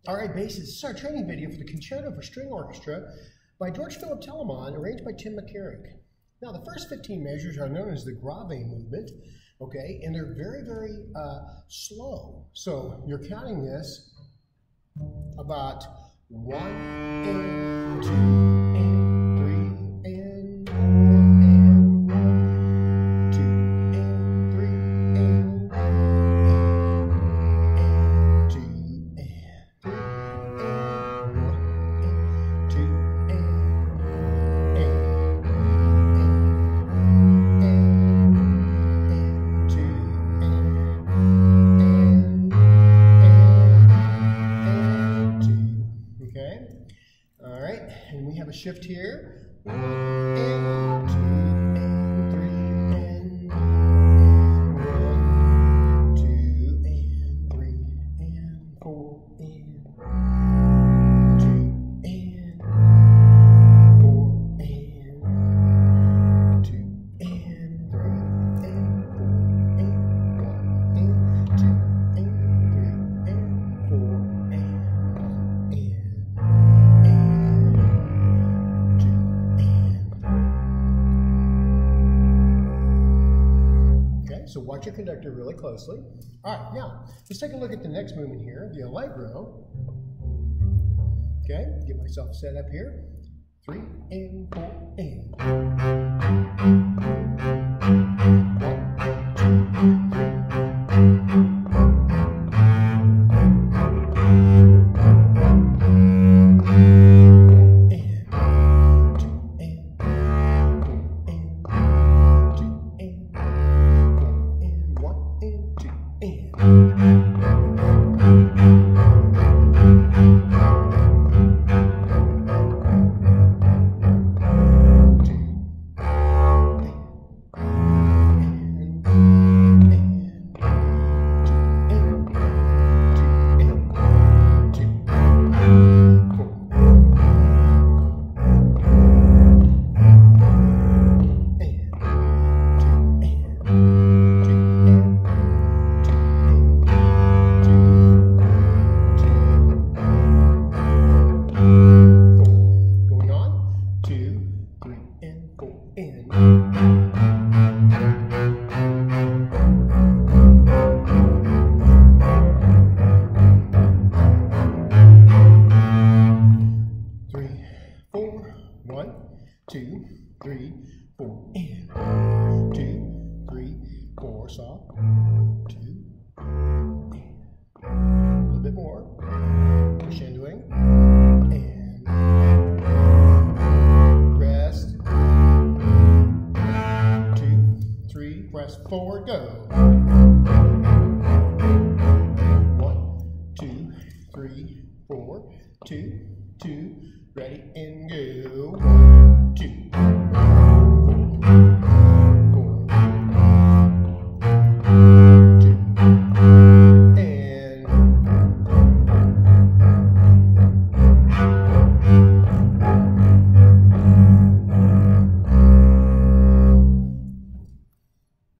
All right, bass. This is our training video for the Concerto for String Orchestra by George Philip Telemann, arranged by McCarrick. Now, the first 15 measures are known as the grave movement, okay, and they're very, very slow. So you're counting this about 1 and 2 and 3 and 4 and 1, 2 and 3 and 4 and 2 and 3 and 1 and 2 Okay, all right, and we have a shift here. 1 and 2 and 3 and 1, 2 and 3 and 4 and 2 and 4 and 2 and 3 and 4 and 1 and 2 and 3 and 4 So watch your conductor really closely. All right, now let's take a look at the next movement here, the allegro. Okay, get myself set up here. 3 and 4 and 1, 2, 3. Two, three, four, and 1, 2, 3, 4, soft, 2, and a little bit more, crescendoing, and rest, 2, 3, rest, forward, go. 1, 2, 3, 4, 2, 2, ready, and go.